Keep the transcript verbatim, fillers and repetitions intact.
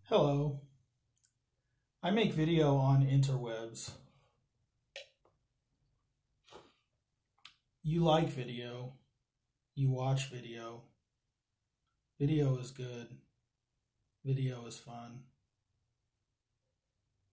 Hello, I make video on interwebs. You like video, you watch video. Video is good, video is fun.